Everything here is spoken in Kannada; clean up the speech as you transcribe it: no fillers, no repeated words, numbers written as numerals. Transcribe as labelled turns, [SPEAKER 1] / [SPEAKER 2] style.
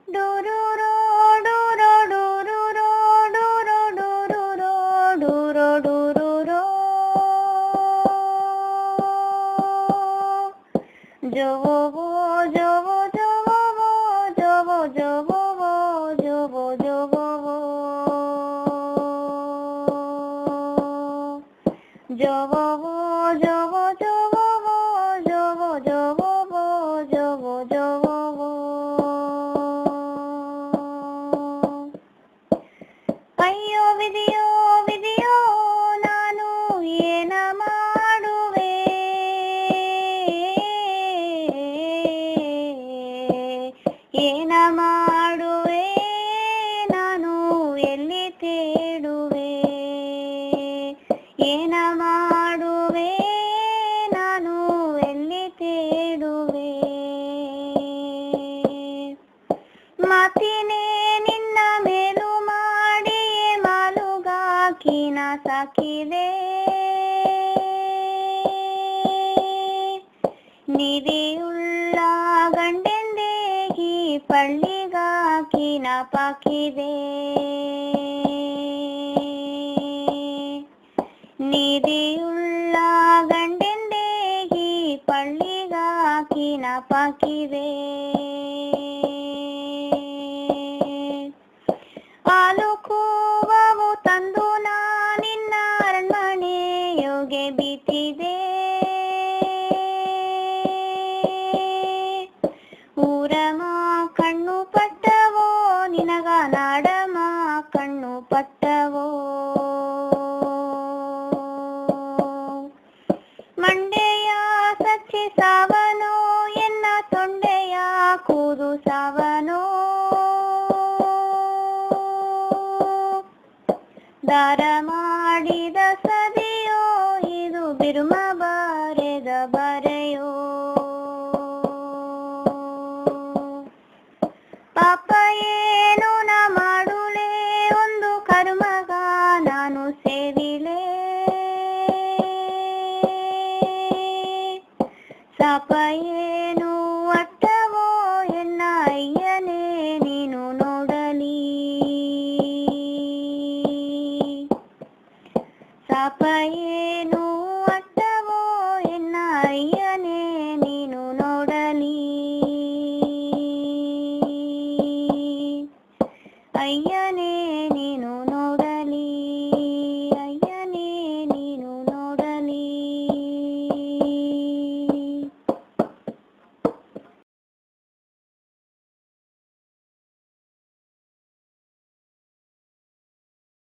[SPEAKER 1] ಡೂರೂರೋ ಡೂರೋ ಡೂರೂರೋ ಡೂರೋ ಡೂರೂರೋ ಡೂರೋ ಡೂರೂರೋ ಜೋವೋ ಜೋವೋ ಜೋವೋ ಜೋವೋ ಜೋವೋ ಜೋವೋ ಜೋವೋ ಜೋವೋ ಜೋವೋ ಜೋವೋ ಜೋವೋ ಜೋವೋ ಜೋವೋ ಜೋವೋ ಅಯ್ಯೋ ವಿಧಿಯೋ ವಿಧಿಯೋ ನಾನು ಏನ ಮಾಡುವೆ ಏನ ಮಾಡುವೆ ನಾನು ಎಲ್ಲಿ ತೇಡುವೆ ಏನ ಮಾಡುವೆ ನಾನು ಎಲ್ಲಿ ತೇಡುವೆ ಮಾತಿನೇ ನಿನ್ನ ಮೇಲು ಮಾಡಿ ಮಾಲುಗಾಕಿನ ಸಾಕಿದೆ ನಿಧಿಯುಳ್ಳ ಗಂಡೆಂದೇಗಿ ಪಳ್ಳಿಗಾಕಿನ ಪಾಕಿದೆ ನಿಧಿಯುಳ್ಳ ಗಂಡೆಂದೇಗಿ ಪಳ್ಳಿಗಾಕಿನ ಪಾಕಿದೆ ಹಾಲು ಕೂವವು ತಂದು ನಿನ್ನ ಅರಣ್ಮನೆಯೋಗೆ ಬಿತ್ತಿದೆ ಊರಮ ಕಣ್ಣು ಪಟ್ಟವೋ ನಿನಗ ನಾಡಮ ಕಣ್ಣು ಪಟ್ಟವೋ ಮಂಡೆಯ ಸಚ್ಚಿ ಸಾವನೋ ಎನ್ನ ತೊಂಡೆಯ ಕೂದು ಸಾವನೋ ದಾರ ಮಾಡಿದ